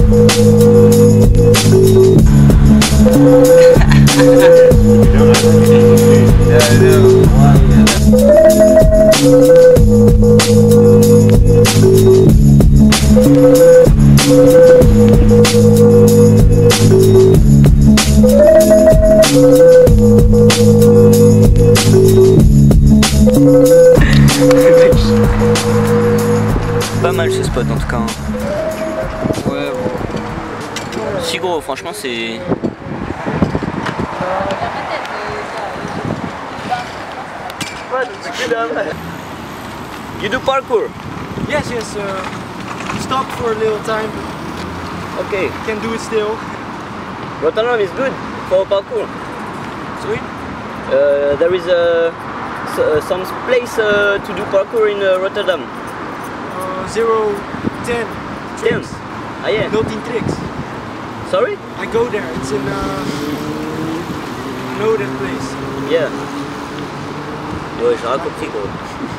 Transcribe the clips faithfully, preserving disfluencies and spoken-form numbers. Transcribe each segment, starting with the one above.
Pas mal ce spot en tout cas. Ouais, bon. Si gros, franchement c'est... You do parkour? Yes, yes. Uh, stop for a little time. Okay. Can do it still. Rotterdam is good for parkour. Sorry? Uh, there is a, uh, some place uh, to do parkour in uh, Rotterdam. Uh, zero, ten tricks. ten? Ah yeah. Built-in tricks. Sorry? I go there. It's in. Uh, I know that place. Yeah. Yo, j'ai rien compris gros.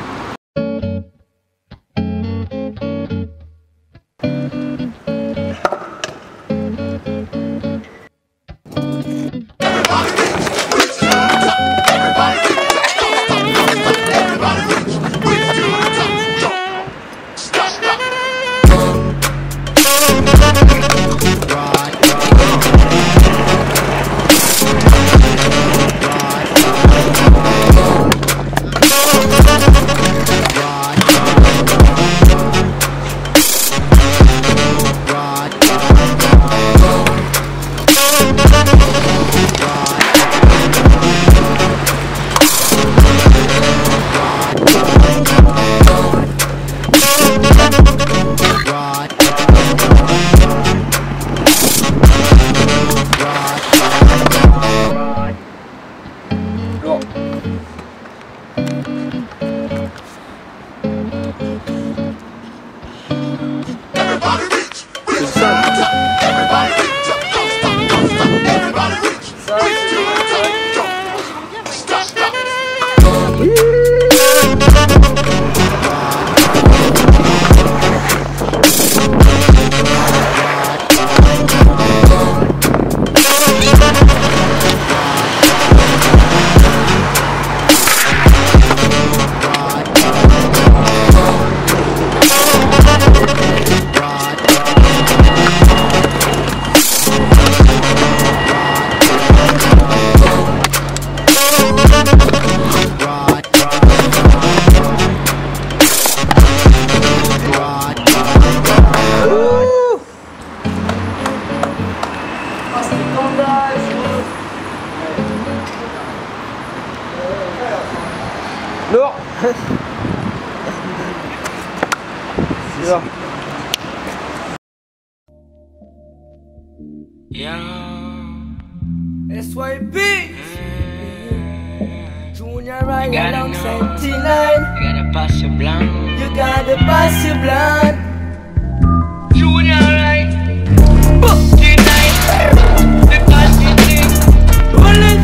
Lourd. C'est ça. S Y P Junior right alongside T nine. You gotta pass your blanc. You gotta pass your blunt. Junior right. T nine. The passing thing. Roll it.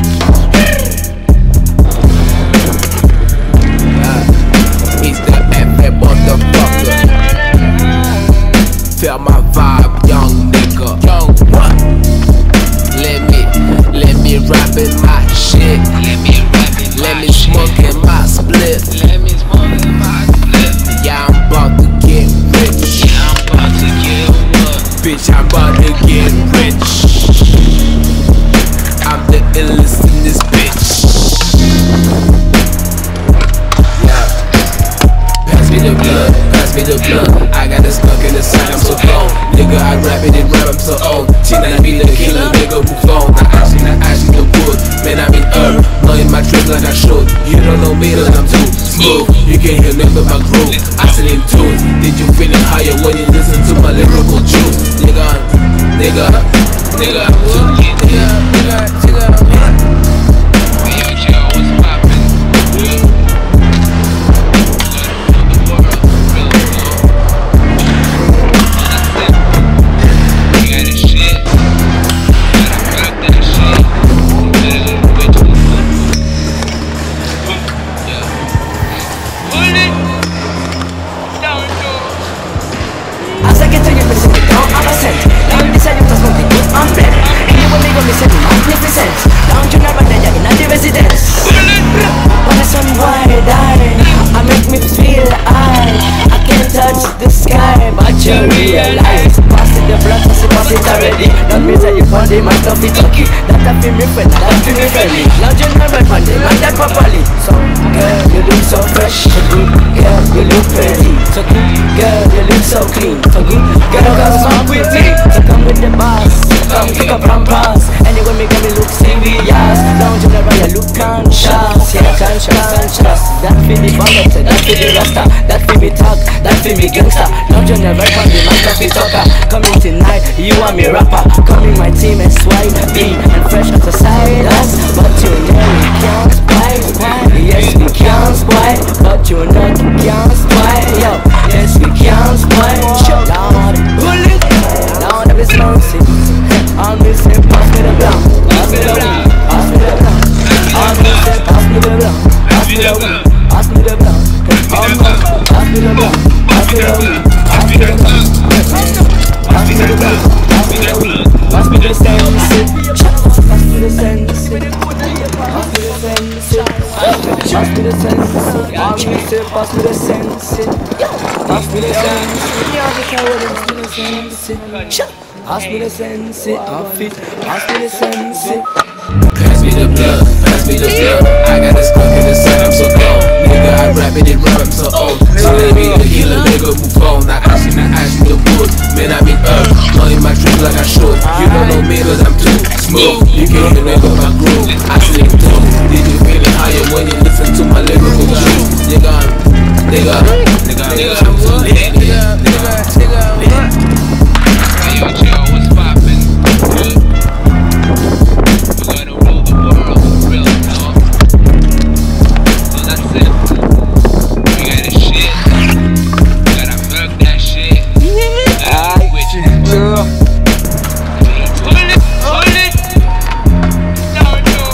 He's the F motherfucker. Feel my vibe, young nigga. Young what? Let me, let me rap in my shit. Let me rap in Let my me shit. smoke in my split. Let me smoke in my split. Yeah, I'm about to get rich. Yeah, I'm about to get what? Bitch, I'm about to get rich. I'm the illest in this bitch. Yeah. Pass me the blood, pass me the blood. I got this skunk in the side, I'm so cold. Nigga, I rap it and rap, I'm so old. T nine be the killer, nigga, move on. I actually, I actually the wood. Man, I'm in earth, knowing my tricks like I should. You don't know me, then I'm too smooth. You can hear nothing but my groove. I sing in tunes. Did you feel it higher when you listen to my lyrical juice? Nigga, nigga, nigga, nigga, nigga, nigga, nigga. Hasta que estoy en presente, no absente. already. Don't me tell you one day my stuff is lucky. That I feel me friend, that feel me friendly. Now you know right one day, man that properly. So girl, you look so fresh. So good, girl, you look pretty. So good, girl, you look so clean. So good, girl, come smoke with me. So come with the boss, come kick up and pass. Anyway, me get me look serious. Now you know right, you look conscious. Yeah, conscious. That feel me bullet, that feel me rasta, that feel me talk, that feel me gangsta. Now you know right one day my stuff is talker. Coming tonight, you want me rapper. Coming my team and swipe, be and fresh out the side us. But you know we can't spite. Yes, we can't spite. But you know we can't spite. Yo, yes, we can't spite. Lord, bullet. Now that we smoke it. I'm missing, pass me the blunt. Pass me the weed. Pass me the blunt. I'm missing, pass me the blunt. Pass me the weed. Pass me the blunt. Pass me the blunt. Pass me the weed. Pass me the blunt. Pass me the blunt. Pass me the weed. Pass me the sense. Pass me the sense. Pass me the sense. Pass me the sense. I'm missing, pass me the sense. Pass me the sense. Pass me the sense, off it. Pass me the sense. Pass me the blood, pass me the blood. I got a skunk in the sun, I'm so cold. Nigga, I rap it and rap, I'm so old. So let me the killer, nigga, move on. Now I see, now I see the wood. Man, I been up, money my drink like I should. You don't know me, cause I'm too smooth. You can't hear nigga, my groove. I see it too. Did you feel it higher when you listen to my lyrical truth? Nigga, nigga, nigga, nigga, I'm too lit. Nigga, nigga, nigga, nigga. Hey, yo, Joe, what's poppin'? Good. We're gonna rule the world for real, dog. So that's it. We got a shit. We gotta milk that shit. Alright, Pull it, pull it. No, no.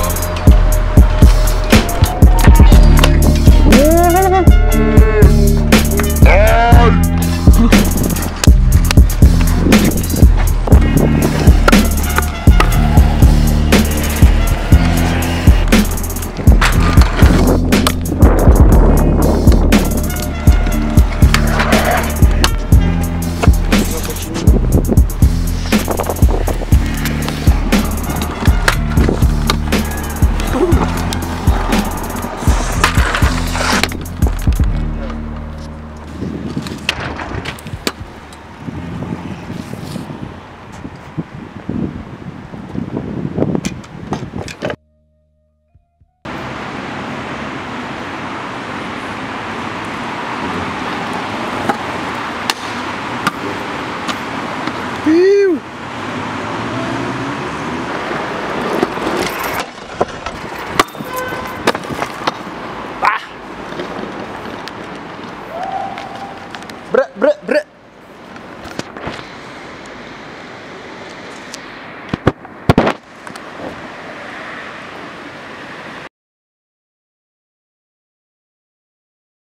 Brek, brek, brek.